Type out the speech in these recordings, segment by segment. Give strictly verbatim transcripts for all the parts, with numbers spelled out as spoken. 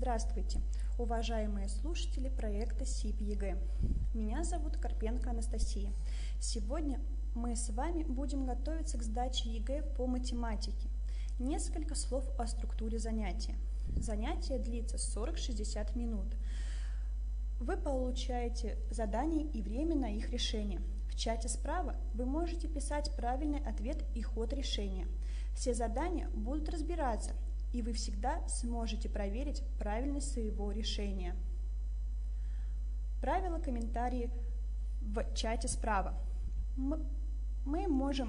Здравствуйте, уважаемые слушатели проекта СИП ЕГЭ. Меня зовут Карпенко Анастасия. Сегодня мы с вами будем готовиться к сдаче ЕГЭ по математике. Несколько слов о структуре занятия. Занятие длится сорок-шестьдесят минут. Вы получаете задания и время на их решение. В чате справа вы можете писать правильный ответ и ход решения. Все задания будут разбираться, и вы всегда сможете проверить правильность своего решения. Правила комментарии в чате справа. Мы, мы можем...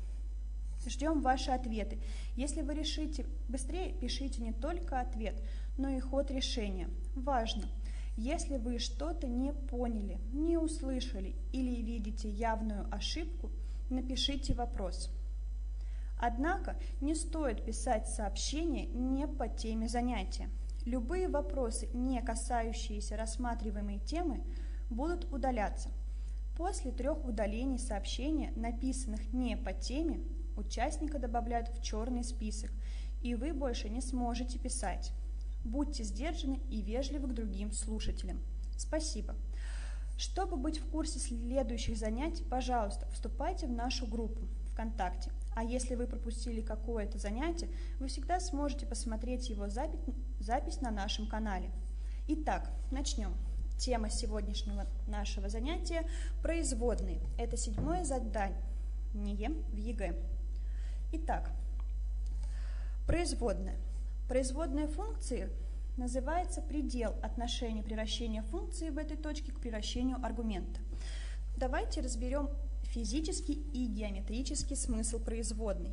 Ждем ваши ответы. Если вы решите быстрее, пишите не только ответ, но и ход решения. Важно! Если вы что-то не поняли, не услышали или видите явную ошибку, напишите вопрос. Однако не стоит писать сообщения не по теме занятия. Любые вопросы, не касающиеся рассматриваемой темы, будут удаляться. После трех удалений сообщения, написанных не по теме, участника добавляют в черный список, и вы больше не сможете писать. Будьте сдержаны и вежливы к другим слушателям. Спасибо. Чтобы быть в курсе следующих занятий, пожалуйста, вступайте в нашу группу ВКонтакте. А если вы пропустили какое-то занятие, вы всегда сможете посмотреть его запись, запись на нашем канале. Итак, начнем. Тема сегодняшнего нашего занятия – производные. Это седьмое задание в ЕГЭ. Итак, производная. Производная функции называется предел отношения превращения функции в этой точке к превращению аргумента. Давайте разберем физический и геометрический смысл производной.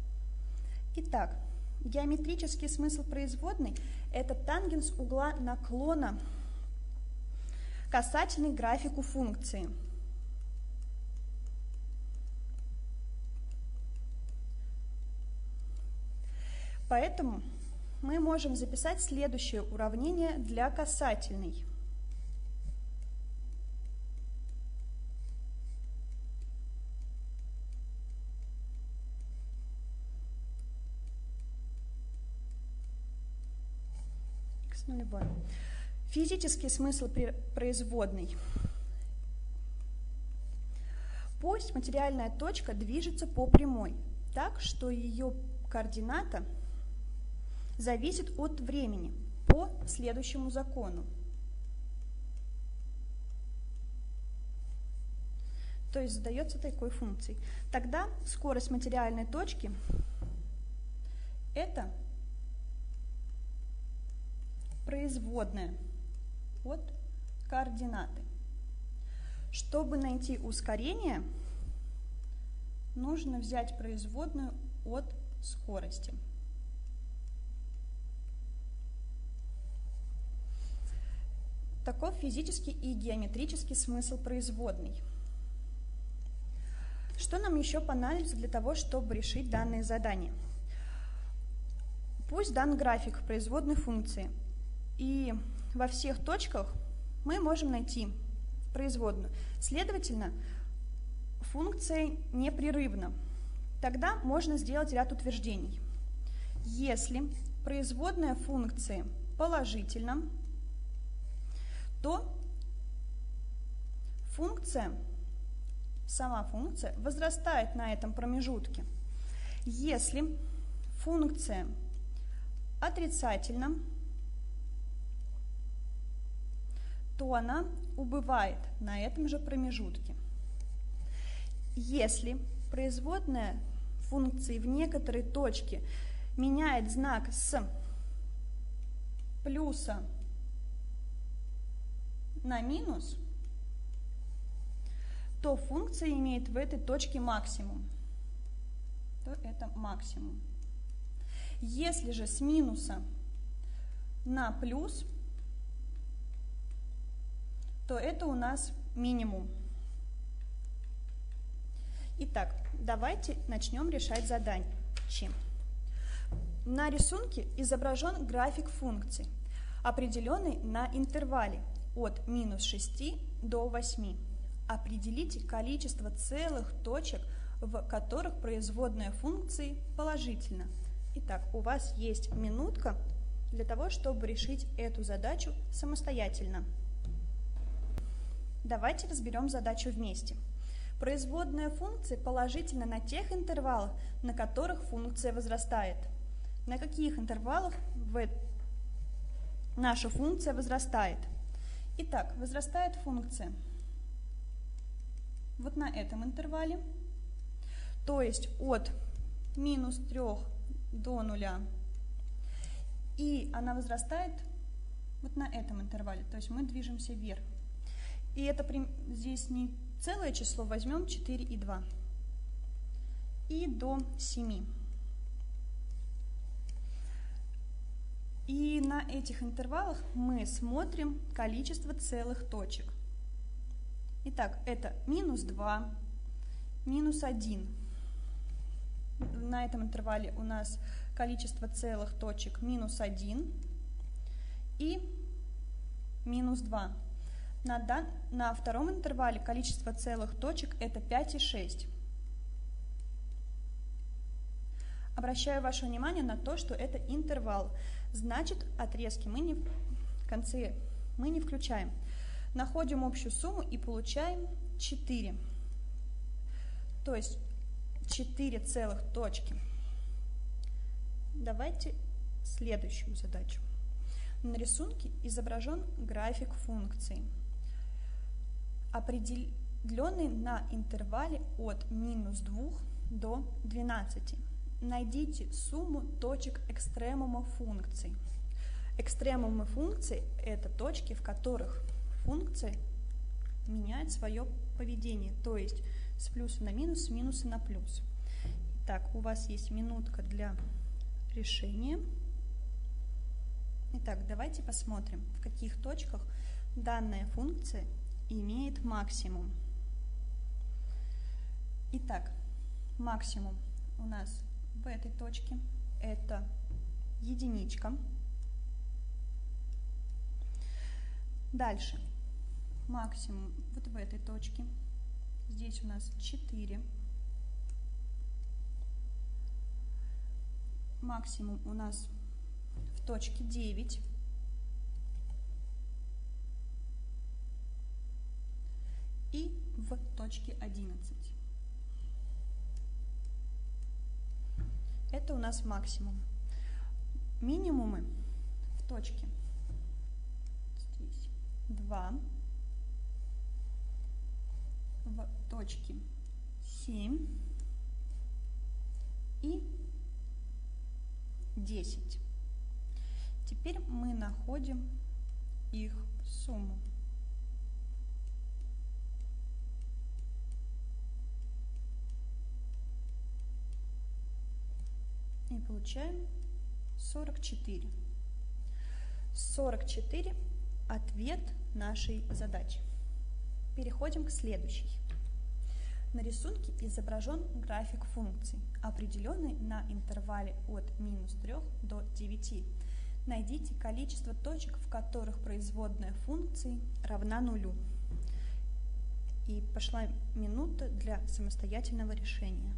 Итак, геометрический смысл производной – это тангенс угла наклона касательный графику функции. Поэтому мы можем записать следующее уравнение для касательной. Х нулевой. Физический смысл производной. Пусть материальная точка движется по прямой, так что ее координата зависит от времени по следующему закону. То есть задается такой функцией. Тогда скорость материальной точки – это производная от координаты. Чтобы найти ускорение, нужно взять производную от скорости. Таков физический и геометрический смысл производной. Что нам еще понадобится для того, чтобы решить данное задание? Пусть дан график производной функции, и во всех точках мы можем найти производную. Следовательно, функция непрерывна. Тогда можно сделать ряд утверждений. Если производная функции положительна, то функция, сама функция возрастает на этом промежутке. Если функция отрицательна, то она убывает на этом же промежутке. Если производная функции в некоторой точке меняет знак с плюса на минус, то функция имеет в этой точке максимум. То это максимум. Если же с минуса на плюс, то это у нас минимум. Итак, давайте начнем решать задание. На рисунке изображен график функций, определенный на интервале от минус шести до восьми. Определите количество целых точек, в которых производная функции положительна. Итак, у вас есть минутка для того, чтобы решить эту задачу самостоятельно. Давайте разберем задачу вместе. Производная функции положительна на тех интервалах, на которых функция возрастает. На каких интервалах в... наша функция возрастает? Итак, возрастает функция вот на этом интервале, то есть от минус трёх до нуля, и она возрастает вот на этом интервале, то есть мы движемся вверх. И это здесь не целое число, возьмем четыре и два, и до семи. И на этих интервалах мы смотрим количество целых точек. Итак, это минус два, минус один. На этом интервале у нас количество целых точек минус один и минус два. На, дан... на втором интервале количество целых точек это пять и шесть. Обращаю ваше внимание на то, что это интервал. Значит, отрезки мы не в конце мы не включаем. Находим общую сумму и получаем четыре. То есть четыре целых точки. Давайте следующую задачу. На рисунке изображен график функции, определенный на интервале от минус двух до двенадцати. Найдите сумму точек экстремума функций. Экстремумы функции – это точки, в которых функция меняет свое поведение, то есть с плюса на минус, с минуса на плюс. Итак, у вас есть минутка для решения. Итак, давайте посмотрим, в каких точках данная функция имеет максимум. Итак, максимум у нас в этой точке это единичка. Дальше максимум вот в этой точке. Здесь у нас четыре. Максимум у нас в точке девять. И в точке одиннадцать. Это у нас максимум. Минимумы в точке здесь два, в точке семь и десять. Теперь мы находим их сумму. И получаем сорок четыре. сорок четыре – ответ нашей задачи. Переходим к следующей. На рисунке изображен график функций, определенный на интервале от минус трёх до девяти. Найдите количество точек, в которых производная функции равна нулю. И пошла минута для самостоятельного решения.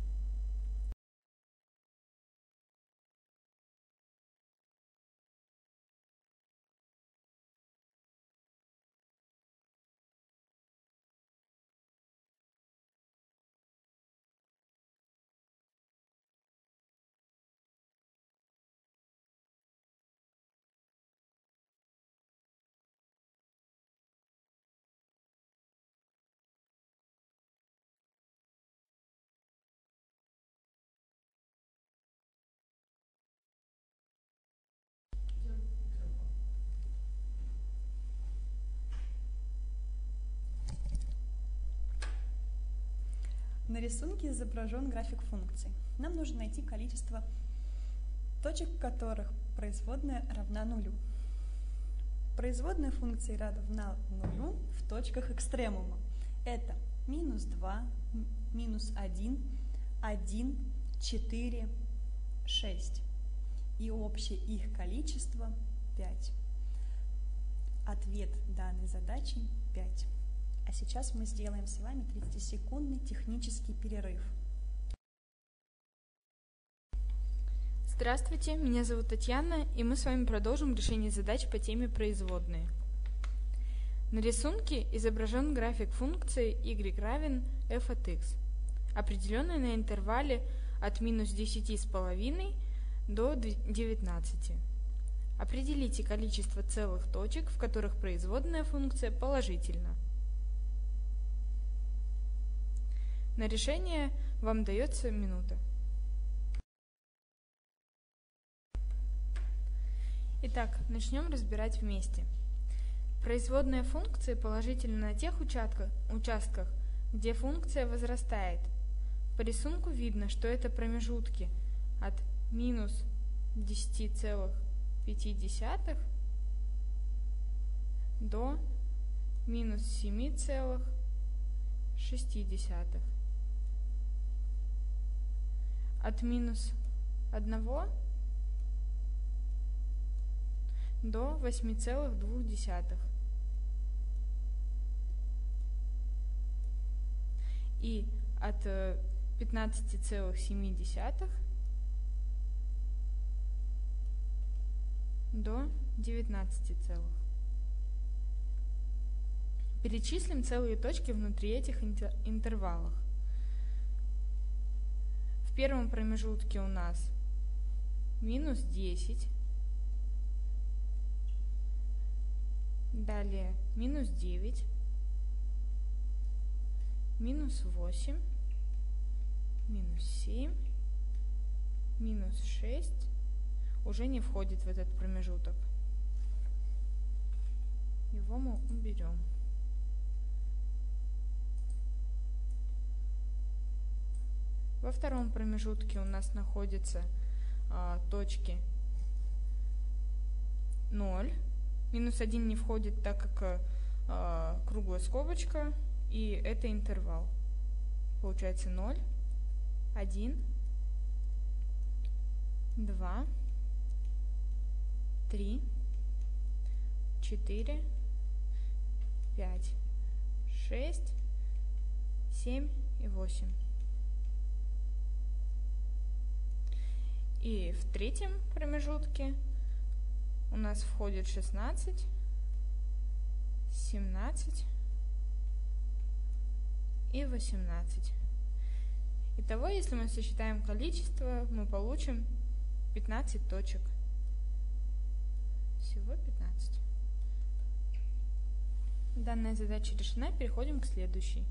На рисунке изображен график функций. Нам нужно найти количество точек, в которых производная равна нулю. Производная функции равна нулю в точках экстремума. Это минус два, минус один, один, четыре, шесть. И общее их количество пять. Ответ данной задачи пять. А сейчас мы сделаем с вами тридцатисекундный технический перерыв. Здравствуйте, меня зовут Татьяна, и мы с вами продолжим решение задач по теме производные. На рисунке изображен график функции y равен f от x, определенный на интервале от минус десяти с половиной до девятнадцати. Определите количество целых точек, в которых производная функция положительна. На решение вам дается минута. Итак, начнем разбирать вместе. Производная функции положительна на тех участках, участках, где функция возрастает. По рисунку видно, что это промежутки от минус десяти целых пяти десятых до минус семи целых шести десятых. От минус одного до восьми целых двух десятых. И от пятнадцати целых семи десятых до девятнадцати целых. Перечислим целые точки внутри этих интервалов. В первом промежутке у нас минус десять, далее минус девять, минус восемь, минус семь, минус шесть уже не входит в этот промежуток. Его мы уберем. Во втором промежутке у нас находятся а, точки ноль. Минус один не входит, так как а, круглая скобочка, и это интервал. Получается ноль, один, два, три, четыре, пять, шесть, семь и восемь. И в третьем промежутке у нас входит шестнадцать, семнадцать и восемнадцать. Итого, если мы сосчитаем количество, мы получим пятнадцать точек. Всего пятнадцать. Данная задача решена, переходим к следующей.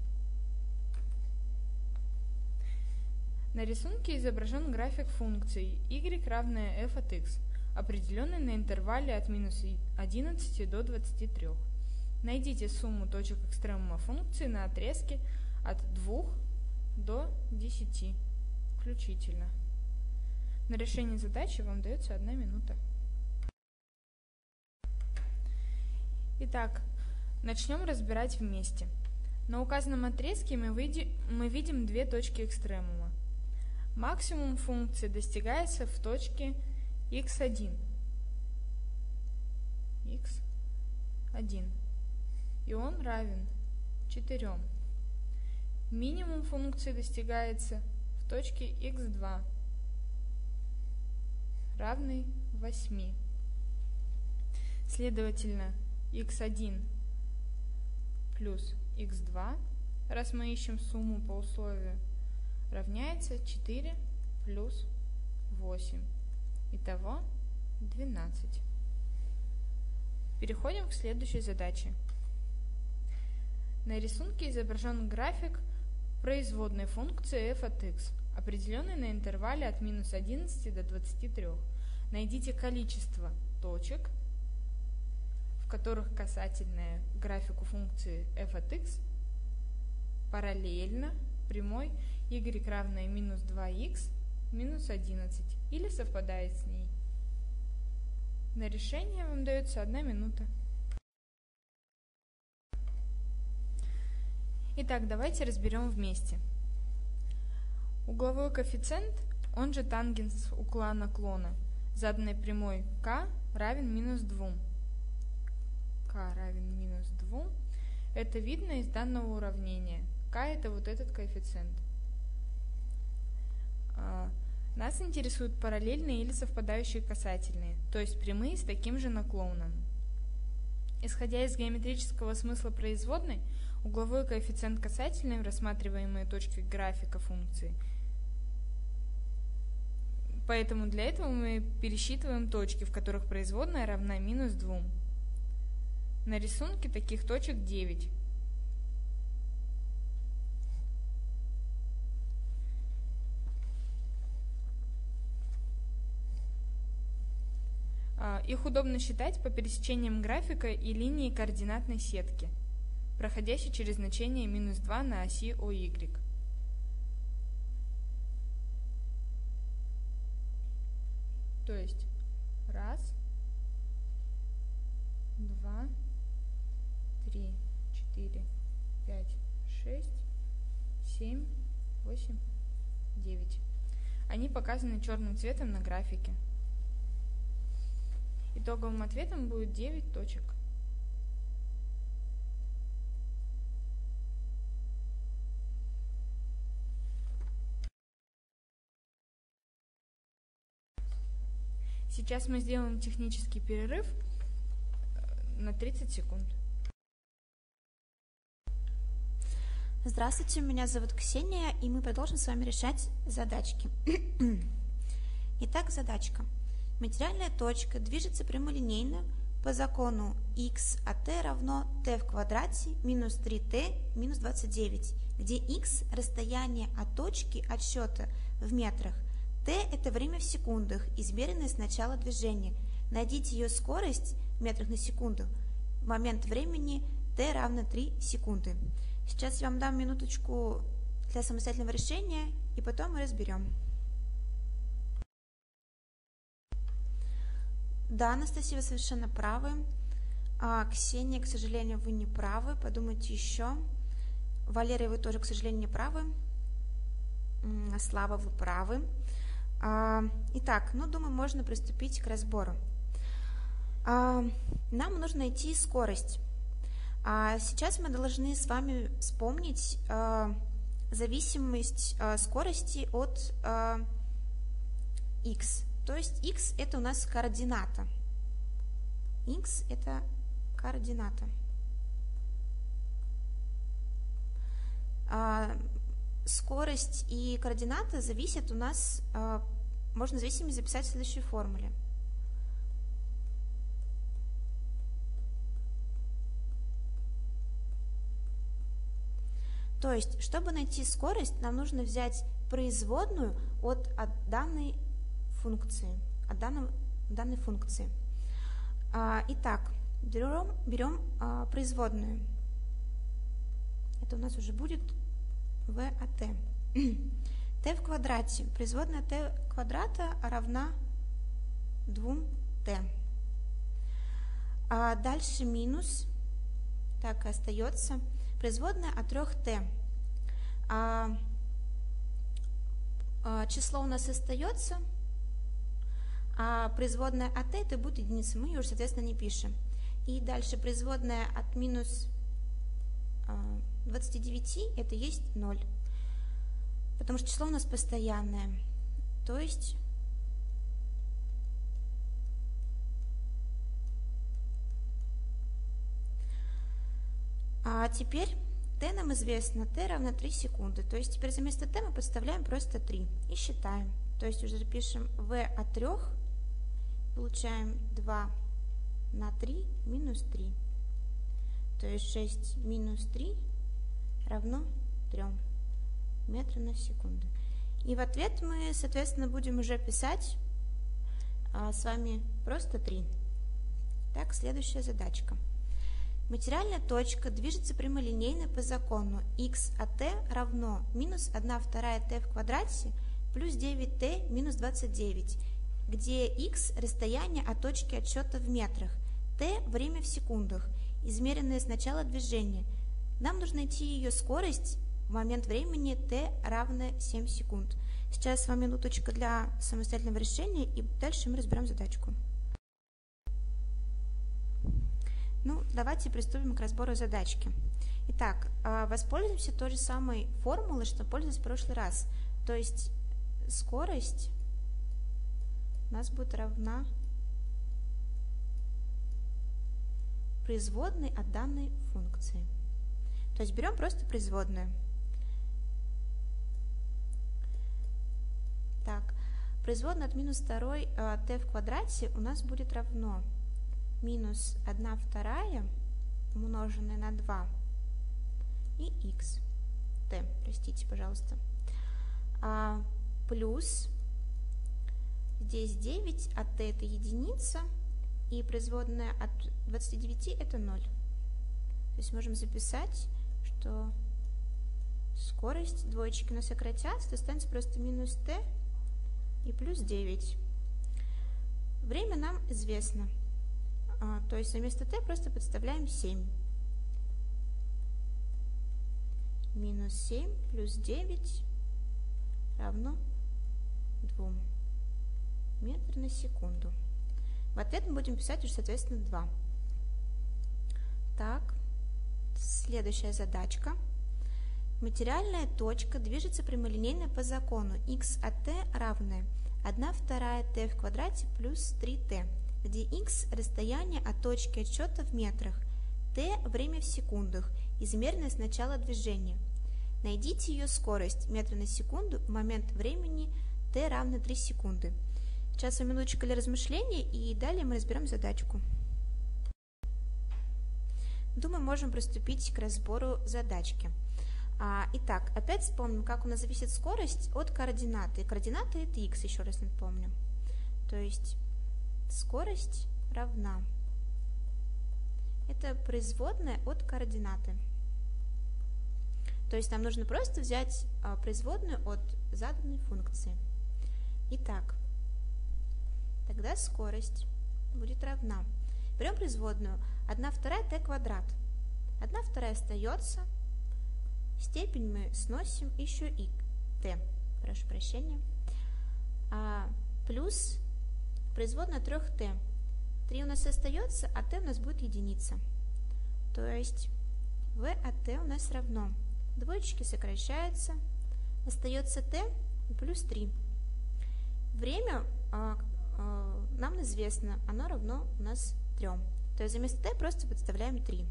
На рисунке изображен график функции y равная f от x, определенный на интервале от минус одиннадцати до двадцати трёх. Найдите сумму точек экстремума функции на отрезке от двух до десяти включительно. На решение задачи вам дается одна минута. Итак, начнем разбирать вместе. На указанном отрезке мы, выйдем, мы видим две точки экстремума. Максимум функции достигается в точке икс один. икс один. И он равен четырем. Минимум функции достигается в точке икс два, равный восьми. Следовательно, икс один плюс икс два, раз мы ищем сумму по условию, равняется четыре плюс восемь. Итого двенадцать. Переходим к следующей задаче. На рисунке изображен график производной функции f от x, определенной на интервале от минус одиннадцати до двадцати трёх. Найдите количество точек, в которых касательная графику функции f от x параллельно прямой y равная минус два икс минус одиннадцать или совпадает с ней. На решение вам дается одна минута. Итак, давайте разберем вместе. Угловой коэффициент, он же тангенс угла наклона, заданной прямой k равен минус двум. k равен минус двум. Это видно из данного уравнения. k это вот этот коэффициент. Нас интересуют параллельные или совпадающие касательные, то есть прямые с таким же наклоном. Исходя из геометрического смысла производной, угловой коэффициент касательной в рассматриваемой точке графика функции. Поэтому для этого мы пересчитываем точки, в которых производная равна минус двум. На рисунке таких точек девять. Их удобно считать по пересечениям графика и линии координатной сетки, проходящей через значение минус два на оси ОY. То есть раз, два, три, четыре, пять, шесть, семь, восемь, девять. Они показаны черным цветом на графике. Итоговым ответом будет девять точек. Сейчас мы сделаем технический перерыв на тридцать секунд. Здравствуйте, меня зовут Ксения, и мы продолжим с вами решать задачки. Итак, задачка. Материальная точка движется прямолинейно по закону x от t равно t в квадрате минус три t минус двадцать девять, где x – расстояние от точки отсчета в метрах, t – это время в секундах, измеренное с начала движения. Найдите ее скорость в метрах на секунду в момент времени t равно три секунды. Сейчас я вам дам минуточку для самостоятельного решения, и потом мы разберем. Да, Анастасия, вы совершенно правы. А, Ксения, к сожалению, вы не правы. Подумайте еще. Валерия, вы тоже, к сожалению, не правы. Слава, вы правы. А, итак, ну, думаю, можно приступить к разбору. А, нам нужно найти скорость. А сейчас мы должны с вами вспомнить а, зависимость а, скорости от а, x. То есть x это у нас координата. X это координата. А, скорость и координата зависят у нас, а, можно зависимость записать в следующей формуле. То есть, чтобы найти скорость, нам нужно взять производную от, от данной функции, от данного, данной функции. А, итак, берем, берем а, производную. Это у нас уже будет v от t. t в квадрате. Производная t квадрата равна двум t. А дальше минус, так и остается, производная от трех t. А, а, число у нас остается, а производная от t это будет единица, мы ее уже, соответственно, не пишем. И дальше производная от минус а, двадцати девяти это есть ноль, потому что число у нас постоянное. То есть а теперь t нам известно, t равно три секунды. То есть теперь вместо t мы подставляем просто три и считаем. То есть уже пишем v от трех, получаем два на три минус три. То есть шесть минус три равно трем метрам на секунду. И в ответ мы, соответственно, будем уже писать а, с вами просто три. Так, следующая задачка. Материальная точка движется прямолинейно по закону x от t равно минус одна вторая t в квадрате плюс девять t минус двадцать девять, где x – расстояние от точки отсчета в метрах, t – время в секундах, измеренное с начала движения. Нам нужно найти ее скорость в момент времени t равно семь секунд. Сейчас вам минуточка для самостоятельного решения, и дальше мы разберем задачку. Ну, давайте приступим к разбору задачки. Итак, воспользуемся той же самой формулой, что пользовались в прошлый раз. То есть скорость у нас будет равна производной от данной функции. То есть берем просто производную. Так, производная от минус два э, t в квадрате у нас будет равно минус одна вторая умноженное на два и x, t, простите, пожалуйста, а, плюс здесь девять, а t это единица, и производная от двадцати девяти это ноль. То есть можем записать, что скорость двоечки у нас сократятся, останется просто минус t и плюс девять. Время нам известно, а, то есть вместо t просто подставляем семь. Минус семь плюс девять равно двум метров на секунду. В ответ мы будем писать уже, соответственно, два. Так, следующая задачка. Материальная точка движется прямолинейно по закону x от t равное одна вторая t в квадрате плюс три t, где x – расстояние от точки отсчета в метрах, t – время в секундах, измеренное с начала движения. Найдите ее скорость метра на секунду в момент времени t равно три секунды. Сейчас минуточка для размышления, и далее мы разберем задачку. Думаю, можем приступить к разбору задачки. А, итак, опять вспомним, как у нас зависит скорость от координаты. Координаты это x, еще раз напомню. То есть скорость равна. Это производная от координаты. То есть нам нужно просто взять а, производную от заданной функции. Итак, тогда скорость будет равна. Берем производную одна вторая t квадрат. одна вторая остается. Степень мы сносим еще и t, прошу прощения, а, плюс производная от трех t. три у нас остается, а t у нас будет единица. То есть v от t у нас равно. Двоечки сокращаются, остается t плюс три. Время а, а, нам известно, оно равно у нас трем. То есть вместо t просто подставляем три.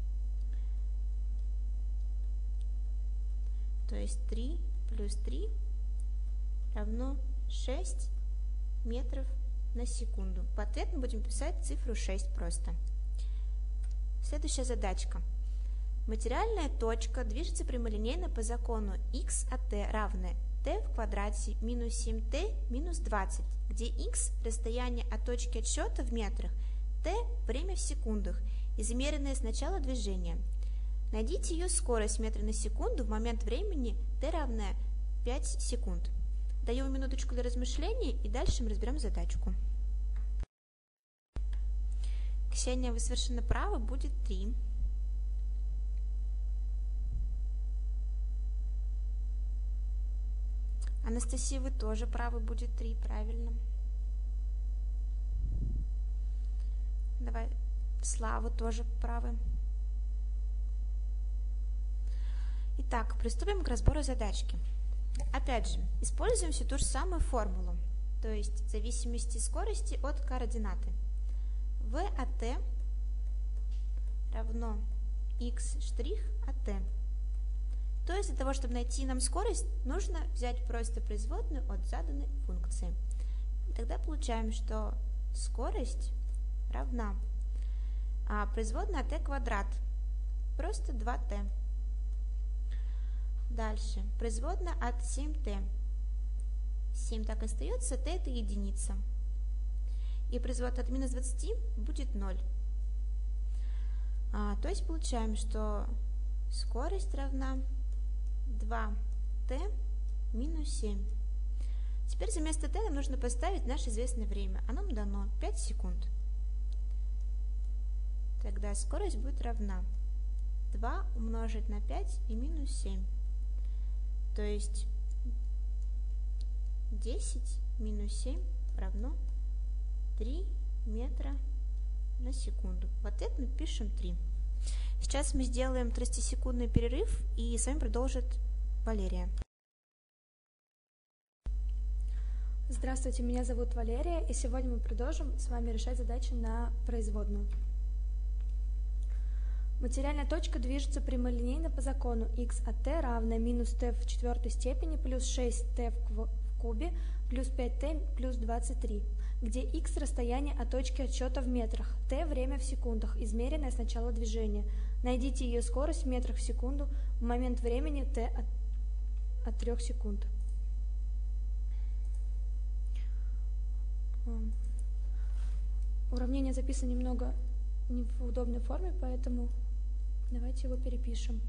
То есть три плюс три равно шесть метров на секунду. В ответ мы будем писать цифру шесть просто. Следующая задачка. Материальная точка движется прямолинейно по закону x от t равное t в квадрате минус семь t минус двадцать, где x – расстояние от точки отсчета в метрах, t – время в секундах, измеренное с начала движения. Найдите ее скорость метра на секунду в момент времени t равное пять секунд. Даю минуточку для размышлений, и дальше мы разберем задачку. Ксения, вы совершенно правы, будет три. Анастасия, вы тоже правы, будет три, правильно. Давай, Слава, тоже правы. Итак, приступим к разбору задачки. Опять же, используем всю ту же самую формулу, то есть в зависимости скорости от координаты. v от t равно x' от t. То есть для того, чтобы найти нам скорость, нужно взять просто производную от заданной функции. И тогда получаем, что скорость равна а производная от t квадрат, просто два t. Дальше, производная от семь t. семь так и остается, t это единица. И производная от минус двадцати будет ноль. А, то есть получаем, что скорость равна два t минус семь. Теперь за место t нам нужно поставить наше известное время. Оно нам дано пять секунд. Тогда скорость будет равна два умножить на пять и минус семь. То есть десять минус семь равно три метра на секунду. В ответ мы пишем три. Сейчас мы сделаем тридцатисекундный перерыв, и с вами продолжит Валерия. Здравствуйте, меня зовут Валерия, и сегодня мы продолжим с вами решать задачи на производную. Материальная точка движется прямолинейно по закону x от t равно минус t в четвертой степени плюс шесть t в кубе плюс пять t плюс двадцать три, где x расстояние от точки отсчета в метрах, t время в секундах, измеренное с начала движения. Найдите ее скорость в метрах в секунду в момент времени t от, от трёх секунд. Уравнение записано немного не в удобной форме, поэтому давайте его перепишем.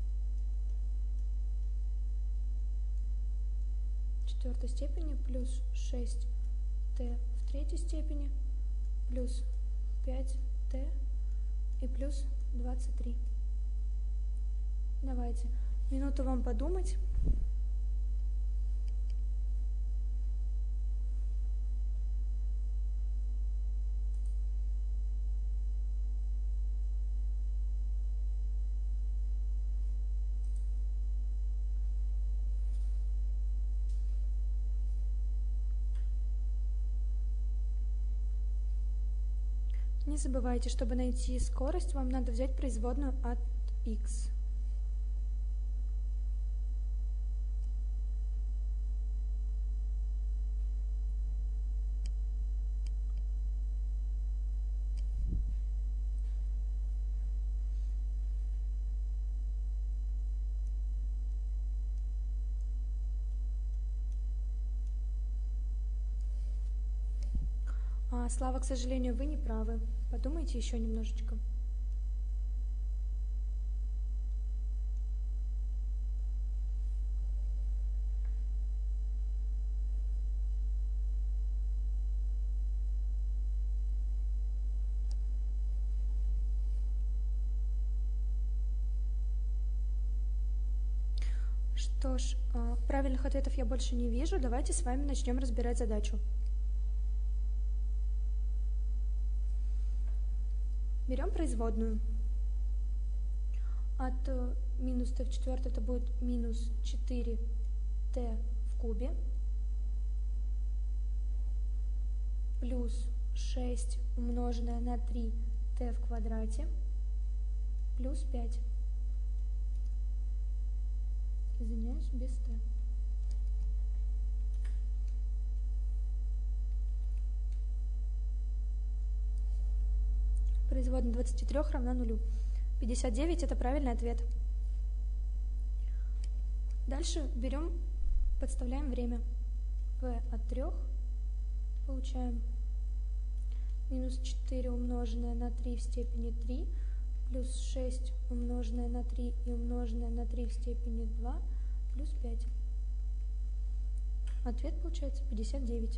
В четвертой степени плюс шесть t в третьей степени плюс пять t и плюс двадцать три. Давайте минуту вам подумать. Не забывайте, чтобы найти скорость, вам надо взять производную от x. А, Слава, к сожалению, вы не правы. Подумайте еще немножечко. Что ж, правильных ответов я больше не вижу. Давайте с вами начнем разбирать задачу. Берем производную. От минус t в четвертой это будет минус четыре t в кубе плюс шесть умноженное на три t в квадрате плюс пять. Извиняюсь, без t. Производная двадцати трёх равна нулю. пятьдесят девять это правильный ответ. Дальше берем, подставляем время. v от трёх получаем минус четыре умноженное на три в степени три плюс шесть умноженное на три и умноженное на три в степени два плюс пять. Ответ получается пятьдесят девять.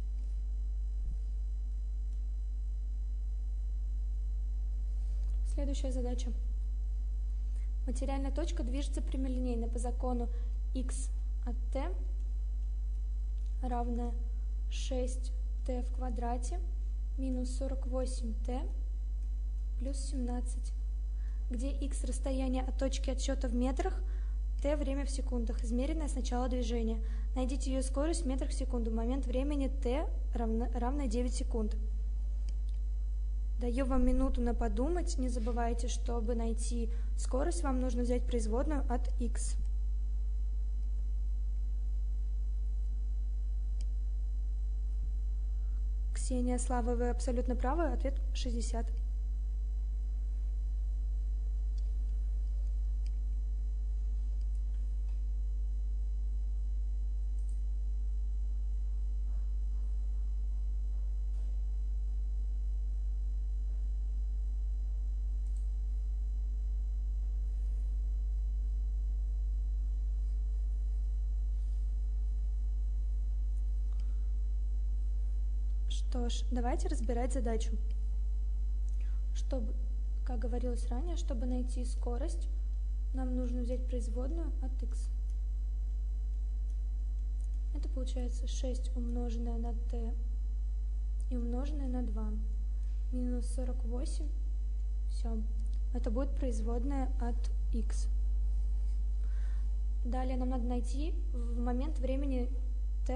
Следующая задача. Материальная точка движется прямолинейно по закону x от t равное шесть t в квадрате минус сорок восемь t плюс семнадцать, где x расстояние от точки отсчета в метрах, t время в секундах, измеренное с начала движения. Найдите ее скорость в метрах в секунду в момент времени t равно, равно девять секунд. Даю вам минуту на подумать. Не забывайте, чтобы найти скорость, вам нужно взять производную от x. Ксения, Слава, вы абсолютно правы. Ответ шестьдесят. Что ж, давайте разбирать задачу. Чтобы, как говорилось ранее, чтобы найти скорость, нам нужно взять производную от x. Это получается шесть умноженное на t и умноженное на два. Минус сорок восемь. Все. Это будет производная от x. Далее нам надо найти в момент времени